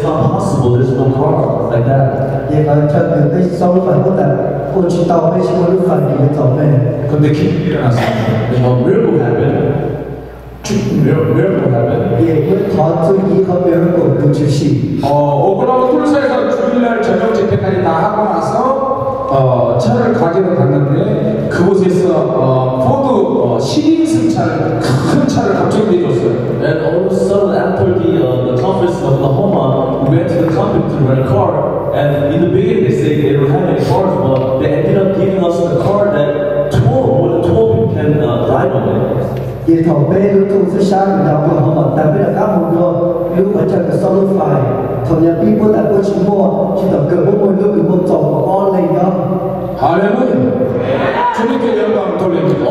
not possible. There's no car like that. Vậy mà cho từ cái sau lúc phải có tập cô chỉ tàu hay chỉ có lúc phải thì mới tàu về. 근데 기적이 일어났습니다. A miracle happened. Miracle happened. Vậy mới khó tôi nghĩ không miracle được chịu sĩ. 오클라호마 툴사에서 주일날 저녁 집회까지 다 하고 나서 차를 가지러 갔는데 그곳에서 포드 10인승 차를 큰 차를 갑자기 내줬어요. And all of a sudden, after the conference of Oklahoma, we went to the company to rent a car. And in the beginning, they said they don't have any cars, but they ended up giving us the car that more than 12 people can drive on it. Vậy thầu bé lưu thông sẽ sáng của đào của họ mà tại bây giờ các môn đó lưu phải cho cái sau lúc phải thầu nhà bí bố tại cô chỉ mua chỉ tập cỡ bố môn lưu cái môn tổng của con lên đó. 할렐루야. 주님께 영광 돌립니다.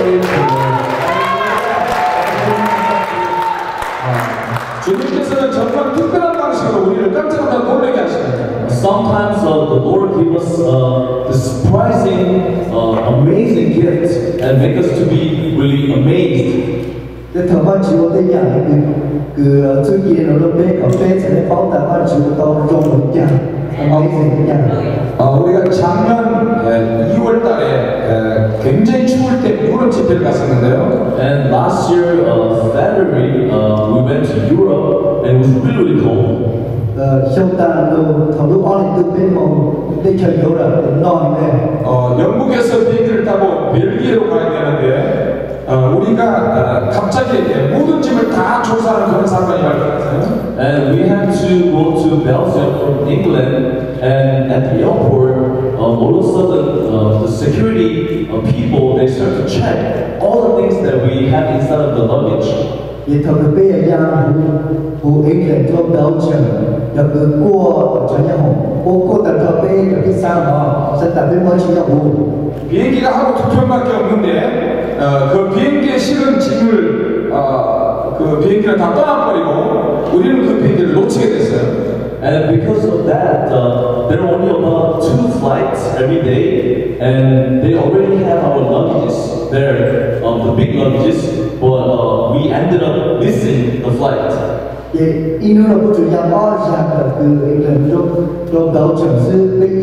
주님께서는 정말 특별한 방식으로 우리를 깜짝깜짝 놀라게 하십니다. Sometimes the Lord gives us the surprising, amazing gift and make us to be really amazed. Để thầu ban chịu tới nhà cứ trước kia nó lúc bé có bé sẽ lấy báo tại ban chịu tao trong một nhà amazing nhà. 우리가 작년 2월 달에 굉장히 추울 때 유럽 집회를 갔었는데요. And last year, February, we went to Europe and it was really, really cold. Trong ta thầu lúc ở từ bên mông để chơi yếu là non này. 영국에서 비행기를 타고 벨기에로 가야 되는데 우리가 갑자기 모든 집을 다 조사하는 그런 사건이 발생했어요. And we had to go to Belgium from England, and at the airport, all of a sudden, the security people, they start to check all the things that we have inside of the luggage. Vậy thầu được bây giờ hù England cho Belgium được qua cho nhau qua tập thầu bây giờ cái sao mà sẽ tập bên mới chỉ là hù. 비행기가 하루 2편밖에 없는데 그 비행기에 실은 짐을 그 비행기를 다 떠나버리고 우리는 그 비행기를 놓치게 됐어요. And because of that, there are only about 2 flights every day, and they already have our luggages there, the big luggages, but we ended up missing the flight. Vậy in nó có chủ nhà bao giờ từ England trong Belgium xứ với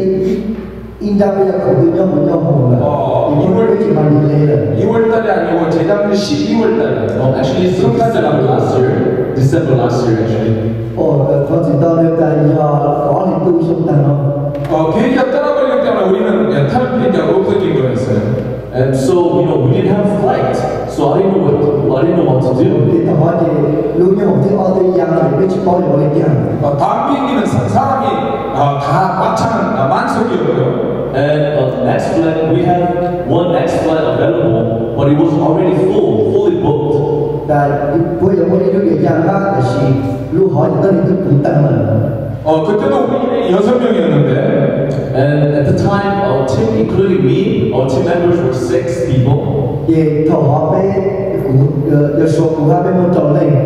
in ra bây giờ không được nhau một nhau hồn là 이걸 왜 이렇게 많이 딜레이를 2월 달이 아니고 재작년 12월 달에 Actually, it's December last year. December last year, actually. có chỉ tao nếu tại do có thì tôi sống tao không 비행기가 떠나버리기 때문에 우리는 탈 비행기가 없어진 거였어요. And so, we didn't have a flight, so I didn't know what to do. thì tao hỏi thì lúc như một thứ ở đây giang thì biết chỉ bao nhiêu lên giang 다음 비행기는 사람이 다 꽉 차는 만석이었고요. And next flight, we had one next flight available, but it was already fully booked. tại bây giờ mới đi lúc về giang đó là gì lúc hỏi tới thì cũng tăng lên 그때도 우리 6명이었는데 And at the time, our team, including me, our team members were 6 people. về thầu họ bé cũng số của họ bé muốn tròn lên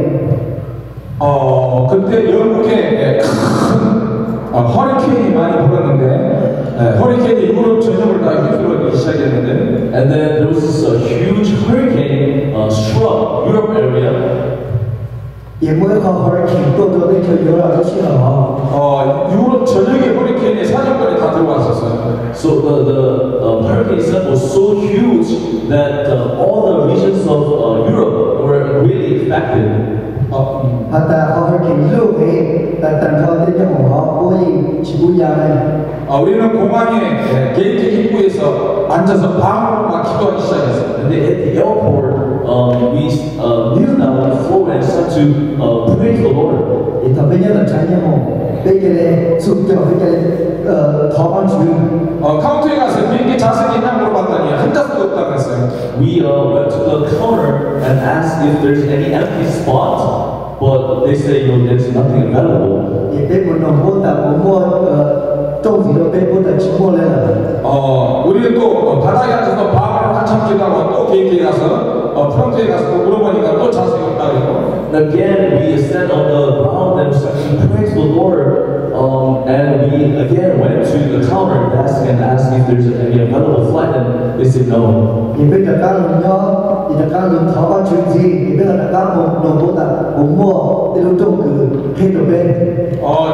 그때 영국에 큰 허리케인이 많이 불었는데 허리케인이 유럽 전역을 다 휩쓸기 시작했는데 And then there was this huge hurricane struck Europe area. về mới có hurricane tôi đi chơi yếu là rất là họ 유럽 전역에 허리케인이 사정거리 다 들어왔었어요. So the hurricane itself was so huge that all the regions of Europe were really affected. 하다 hurricane lưu về tại tận thôi tới cho họ bố gì chỉ bố già này 우리는 공항에 게이트 입구에서 앉아서 방으로 막 기도하기 시작했어요. And then at the airport, we kneel down on the floor and start to pray to the Lord. thì thằng bây giờ là trái nhau bây giờ này sụp cho bây giờ thọ ban chủ 카운터에 가서 비행기 좌석이 있나 물어봤더니 한 좌석도 없다고 했어요. We went to the counter and asked if there's any empty spot, but they say there's nothing available. thì bên một đồng vốn ta cũng mua trong gì đó bên vốn ta chỉ mua lên là 우리는 또 바닥에 앉아서 밤을 한참 기도하고 또 비행기에 가서 프런트에 가서 또 물어보니까 또 좌석이 없다고 했고. Again, we stand on the ground and start to pray to the Lord. And we again went to the counter desk and asked if there's any available flight, and they said no. thì bây giờ các đồng nhớ thì các đồng thọ ban chuyện gì thì bây giờ các một đồng vốn ta cũng mua thì lúc trong cứ hết rồi bên 저는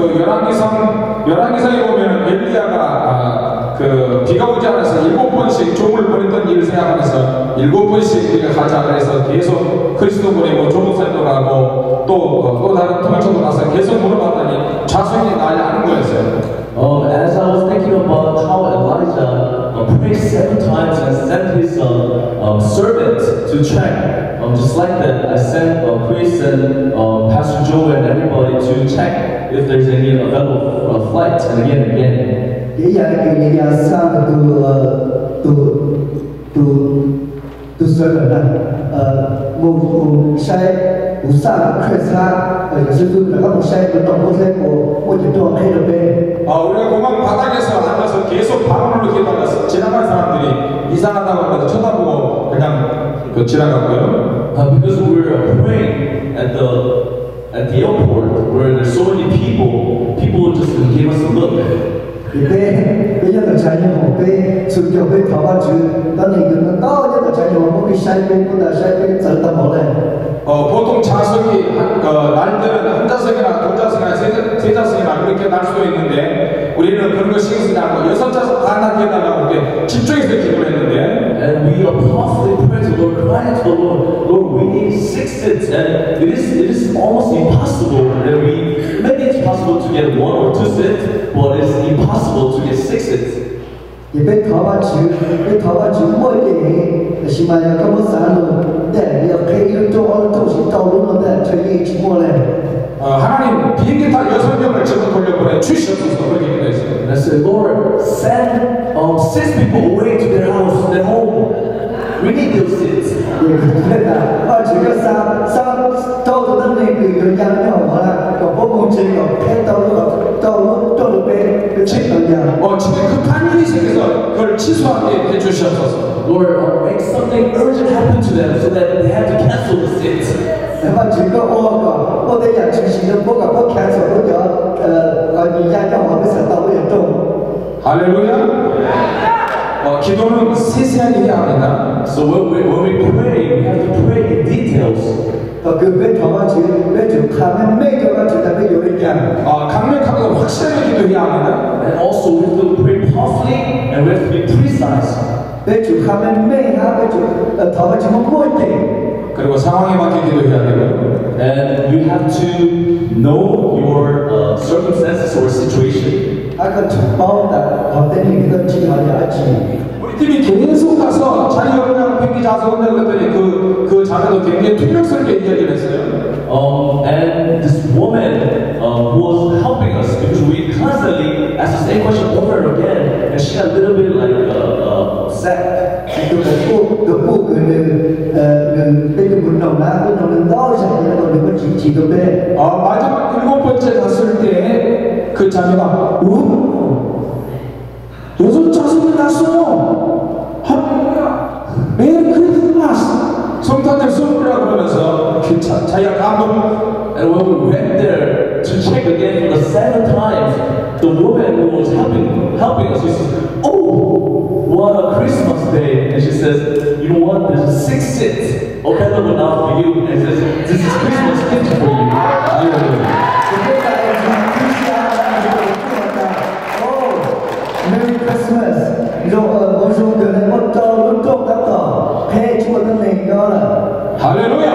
그 열왕기상에 보면 엘리야가 그 비가 오지 않아서 7번씩 종을 보냈던 일을 생각하면서 7번씩 우리가 가자 그래서 계속 그리스도 보내고 조목사님도 가고 또 다른 통일처도 가서 계속 물어봤더니 자손이 나지 않은 거였어요. As I was thinking about how Elijah prayed 7 times and sent his servant to check, just like that, I sent Chris and Pastor Joe and everybody to check if there's any available flights, and again. Vậy giờ cái gì là sao mà tôi sợ là một sai một sao khởi xa ở sự tôi là một sai một động một sai một chuyện đó hay là bên 우리가 공항 바닥에서 앉아서 계속 방언으로 기도하면서 지나가는 사람들이 이상하다고 하면서 쳐다보고 그냥 지나갔고요. Because we were praying at the airport where there's so many people just gave us a look. bây giờ tôi chạy một cái sự kiểu bên thảo ba chữ đó là những đó giờ tôi chạy một cái sai bên của ta sai bên dẫn tâm một lên 보통 좌석이 날들은 한 좌석이나 두 좌석이나 세 좌석이나 그렇게 날 수도 있는데 우리는 그런 거 신경 쓰지 않고 6좌석 반납 해달라고 이렇게 집중해서 기도를 했는데 And we are constantly praying to the Lord, crying to the Lord, we need 6 seats, and it is almost impossible that maybe it's possible to get 1 or 2 seats, but it's impossible to get 6 seats. thì bên thảo ba chữ mỗi cái là mà có một sản lượng để được cái yếu tố chỉ tàu luôn là để cho gì chỉ mua này 하나님 비행기 탈 6명을 지금 돌려보내 주시옵소서 그렇게 기도했어요. And I said, Lord, send 6 people away to their house, their home. We need those seats. nên là chỉ có sao tàu từ tân này từ từ nhà nhỏ mà là có bốn môn chơi có cái tàu được bên trên tàu nhà 집에 급한 일이 생겨서 그걸 취소하게 해주시옵소서. Lord, make something urgent happen to them so that they have to cancel the seats. mà chỉ có ô đây là chỉ là bố gặp bố cancel bố cho ở nhà nhỏ mà bây giờ tàu bây giờ trông 할렐루야. 기도는 세세한 일이 아닙니다. So when we pray, we have to pray in details. 그 bên thảo ba chữ bên chữ khám mấy cho nó chỉ là cái điều đơn giản 강력하고 확실하게 기도해야 합니다. And also we have to pray powerfully and we have to be precise. bên chữ khám mấy ha bên chữ thảo ba chữ một mỗi cái 그리고 상황에 맞게 기도해야 되고요. And you have to know your circumstances or situation. 아까 bao là họ tên mình cái chỉ họ giá trị 우리 팀이 계속 가서 자기 얼마나 비행기 좌석 온다 그랬더니 그 자매도 굉장히 투명스럽게 이야기를 했어요. And this woman who was helping us because we constantly asked the same question over and again, and she got a little bit like sad. tôi phải phụ cái buồn đầu lá cái đầu lớn đó rồi nó còn được chỉ được bên 마지막 7번째 갔을 때 그 자매가 여섯 자석이 났어. 할렐루야. 메리 크리스마스. 성탄절 선물이라고 그러면서 자기가 감동. And when we went there to check again for the 7th time, the woman who was helping us, she says, "Oh, what a Christmas day!" And she says, "You know what? There's 6 seats available now for you." And she says, "This is Christmas gift for you." Merry Christmas. Rồi bonjour de la mode luôn tốt đáp tỏ. Hey, chúng ta này đó là. 할렐루야.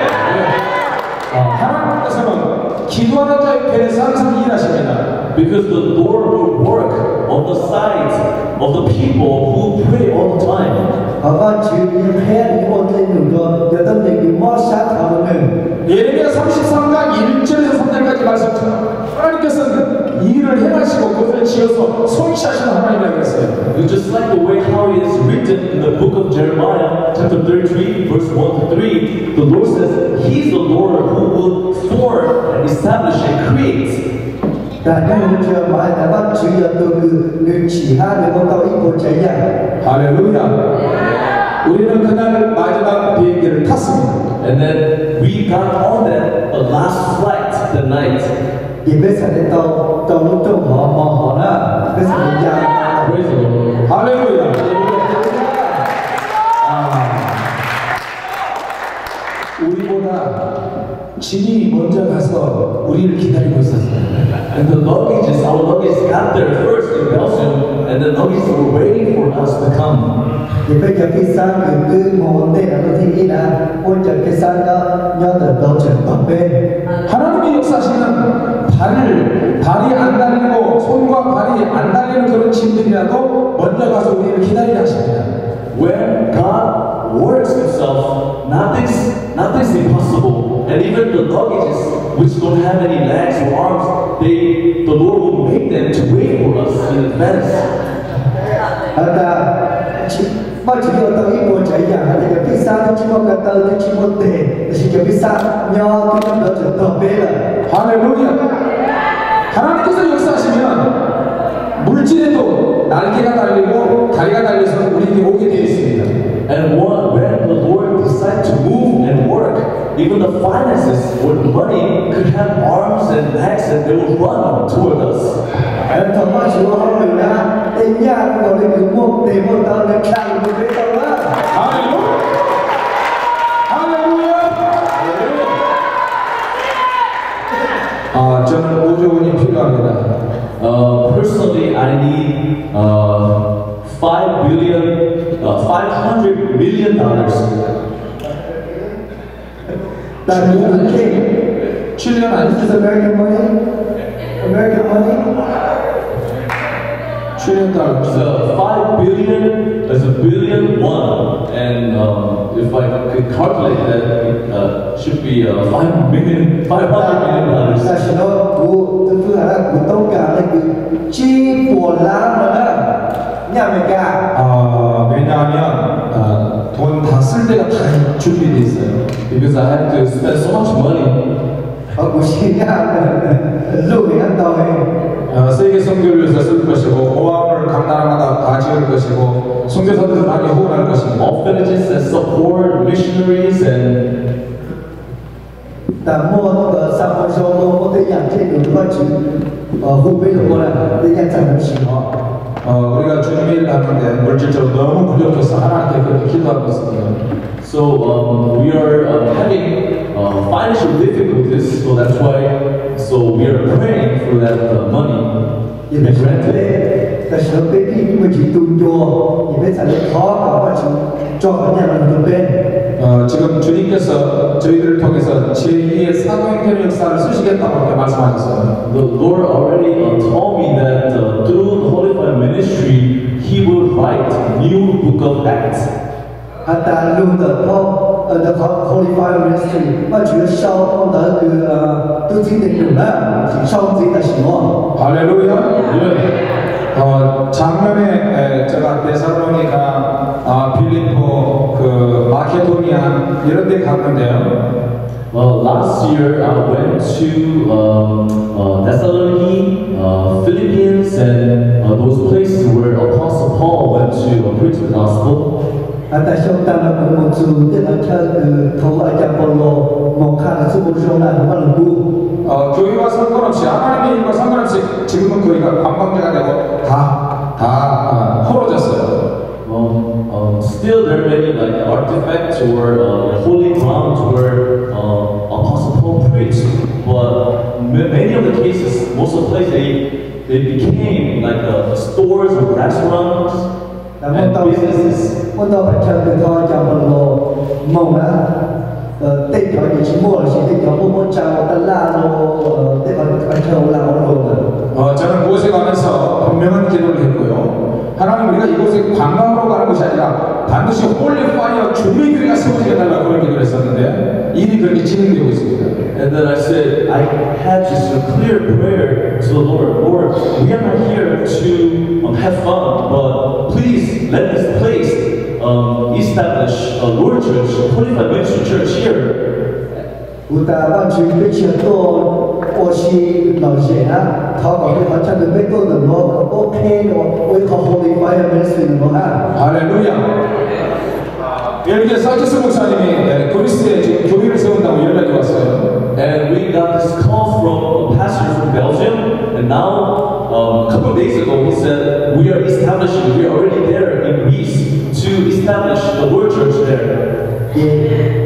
하나님께서는 기도하는 자의 편에서 항상 일하십니다. Because the Lord will work on the sides of the people who pray all the time. Và chữ như thế thì một lên được rồi. Giờ tâm linh bị mót sát thảo mình. 예레미야 33장 1절에서 3절까지 말씀처럼 하나님께서는 일을 행하시고 그것을 지어서 성취하시는 하나님이라고 했어요. It's just like the way how it is written in the book of Jeremiah, chapter 33, verse 1 to 3. The Lord says, He's the Lord who will form and establish and create. Và nhân giờ mãi đã bắt chữ giờ từ người chỉ hai người con tàu ít một chạy nhà. 할렐루야. 우리는 그날 마지막 비행기를 탔습니다. And then we got on the last flight that night. Thì bây giờ đến tàu lúc trong họ đó, bây giờ mình ra. Praise the Lord. 할렐루야. 우리보다 진이 먼저 가서 우리를 기다리고 있었어요. And the luggages, our luggage got there first in Belgium, and the luggage were waiting for us to come. Thì bây giờ cái sáng cứ một đây là nó thì là ôi trời cái sáng đó nhớ từ đầu trận toàn bên. 하나님의 역사시는 발이 안 달리고 손과 발이 안 달리는 그런 짐들이라도 먼저 가서 우리를 기다리게 하십니다. When God works Himself, nothing's impossible. And even the luggages, which don't have any legs or arms, the Lord will make them to wait for us in advance. Bao chỉ có tao ít buồn chạy dạng là cái pizza nó chỉ có cái tao nó chỉ một tệ, chỉ cái pizza nhau cái nó đỡ trở về là. 할렐루야. 하나님께서 역사하시면 물질에도 날개가 달리고 다리가 달려서 우리에게 오게 되어 있습니다. And when the Lord decides to move and work, even the finances or the money could have arms and legs and they will run toward us. Em thầm mong chỉ có không mình đã đến nhà của mình cứ một để một tao để sang một cái tao đó. 할렐루야. 할렐루야. 저는 5조 원이 필요합니다. Personally, I need $500 million. That you would take. 7년 This is 아니죠? American money. American money. 7년 달러. So 5 billion is $1 billion, and if I could calculate that, it should be $500 million. Là chỉ nó của thứ hai là của tông cả là cái chi của lá mà đó nhà mình cả. 왜냐하면 돈 다 쓸 때가 다 준비돼 있어요. Because I have to spend so much money. Ở của chi nhà lúc thì ăn tàu 세계 선교를 위해서 쓸 것이고 고아원을 각 나라마다 다 지을 것이고 선교사들을 많이 후원할 것입니다. Orphanages that support missionaries and ta mua cái sản phẩm số có thể nhận trên đường qua chữ hụt với được là để nhận sản phẩm gì đó. 우리가 주님 일을 하는데 물질적으로 너무 부족해서 하나님께 그렇게 기도하고 있습니다. so we are having financial difficulties, so that's why we are praying for that money. Vì vậy thế, ta sợ cái mà chỉ tung cho, vì vậy sẽ khó và chỉ cho cả nhà mình được bên. 지금 주님께서 저희들을 통해서 제2의 사도행전의 역사를 쓰시겠다고 이렇게 말씀하셨어요. The Lord already told me that through the Holy Fire ministry, He will write new book of Acts. Ta luôn the Holy Fire Ministry, mà chủ yếu sau ông tới từ tu sĩ tình đường đó, chỉ sau gì ta chỉ nói. 할렐루야. 작년에 제가 데살로니가, 빌립보, 마케도니아 이런 데 갔는데요. Last year I went to Thessaloniki, Philippines, and those places where Apostle Paul went to preach the gospel. Tại sao ta là một sự tức là theo từ thấu ở trong Paulo một khả năng sự bổ sung là một lần bu. 교회와 상관없이 하나님의 일과 상관없이 지금은 거기가 관광지가 되고 다 헐어졌어요. Still there are many like artifacts or holy grounds where Apostle Paul preached, but many of the cases, most of the places they became like stores or restaurants and businesses. Một tàu phải chờ từ thôi trong Paulo mong đã tên cho những chỉ mua là chỉ tên cho một chào tân la rồi tên phải chờ là một rồi. 저는 그곳에 가면서 분명한 기도를 했고요. 하나님 우리가 이곳에 관광으로 가는 것이 아니라 반드시 홀리 파이어 주민교회가 세워지게 해달라고 그런 기도를 했었는데 일이 그렇게 진행되고 있습니다. And then I said, I had just a clear prayer to the Lord. Lord, we are not here to have fun, but please let this place establish a Lord Church, a Holy Fire Ministry Church here. Chúng ta ban chỉ cái chuyện tôi oxy lão trẻ á, thọ có cái họ cho được cái tôi được nó ok rồi, với họ Holy Fire Ministry nó ha. 할렐루야. 이렇게 사이처스 목사님이 그리스에 지금 교회를 세운다고 연락이 왔어요. And we got this call from a pastor from Belgium, and now a couple of days ago he said we are already there in Greece to establish the Lord Church there.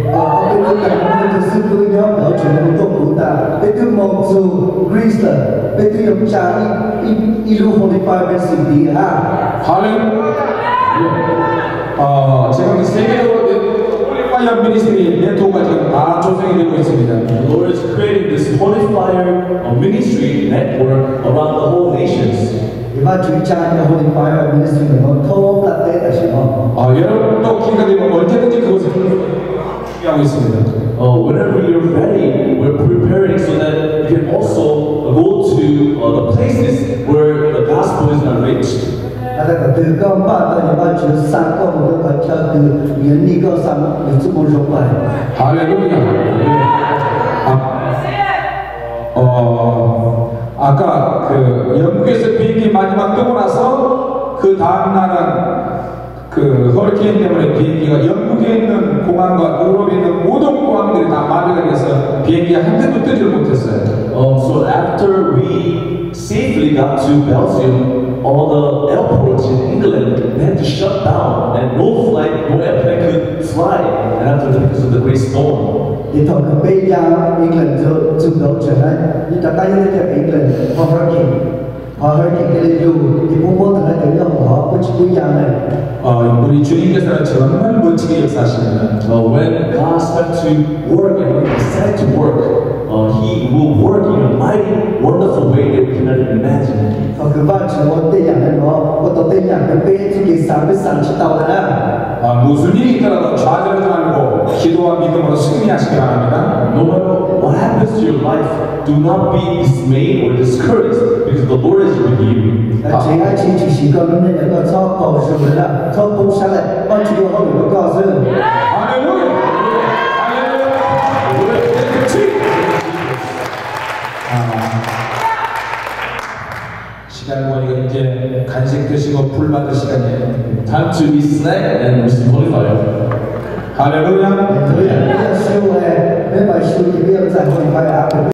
bên bên cạnh những cái sự với nhau ở chỗ này tôi cũng ta bên từ một số Greece bên từ những cha ilu qualify bên sự đi ha. 할렐루야. 지금 세계적으로 홀리파이어 미니스트리 네트워크가 지금 다 조성이 되고 있습니다. The Lord is creating this holy fire ministry network around the whole nations. 이번 주일장에 qualify ministry 는 더 플랫에 다시요. 여러분도 기회가 되면 언제든지 그것을 준비하고 있습니다. Whenever you're ready, we're preparing so that you can also go to the places where the gospel is not reached. Ada từ công ba tới ba chữ sang công một cái cho từ những đi cơ sang những sự bồi dưỡng bài. 할렐루야. 아까 그 영국에서 비행기 마지막 뜨고 나서 그 다음 날은 그 허리케인 때문에 비행기가 영국에 있는 공항과 유럽에 있는 모든 공항들이 다 마비가 돼서 비행기가 한 대도 뜨지를 못했어요. So after we safely got to Belgium, all the airports in England they had to shut down, and no flight, no airplane could fly. And after that, because of the great storm. Thì thôi cứ bây giờ England dự đấu trở lại, nhưng ta thấy như thế England họ hurricane cái lên dù thì cũng muốn thằng này được họ có chỉ bây giờ này. 우리 주님께서는 정말 멋지게 역사하십니다. When God starts to work and when He set to work, He will work in a mighty, wonderful way that we cannot imagine. Cứ ba chữ một tênอย่างนั้นcó tổ tênอย่างcái bênที่กี่สามเป็นสั่งชิตาวนะ 무슨 일이 있더라도 좌절하지 말고 기도와 믿음으로 승리하시기 바랍니다. No matter what happens to your life, do not be dismayed or discouraged because the Lord is with you. Chị ai chỉ có nên những cái cho cầu sự là cho bông sa lại bao nhiêu họ được có sự. 할렐루야. 시간 보니까 이제 간식 드시고 불 받을 시간이에요. Time to be snack and receive holy fire. 할렐루야.